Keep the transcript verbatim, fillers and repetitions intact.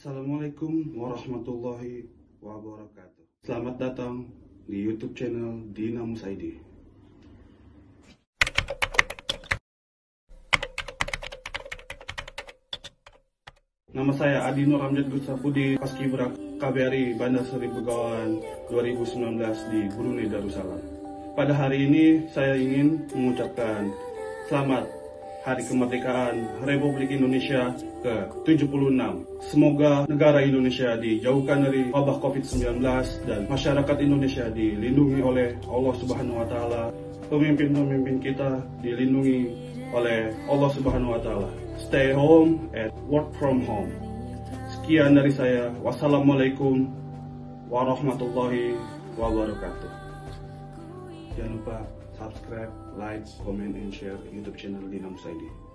Assalamualaikum warahmatullahi wabarakatuh. Selamat datang di YouTube channel Dinamus I D. Nama saya Adi Nur Amjad Gutsafudi, Paskibra K B R I Bandar Seri Begawan dua ribu sembilan belas di Brunei Darussalam. Pada hari ini saya ingin mengucapkan selamat Hari Kemerdekaan Republik Indonesia ke tujuh puluh enam. Semoga negara Indonesia dijauhkan dari wabah covid sembilan belas dan masyarakat Indonesia dilindungi oleh Allah Subhanahu wa taala. Pemimpin-pemimpin kita dilindungi oleh Allah Subhanahu wa taala. Stay home and work from home. Sekian dari saya. Wassalamualaikum warahmatullahi wabarakatuh. Jangan lupa subscribe, like, comment, and share YouTube channel Dinamus I D.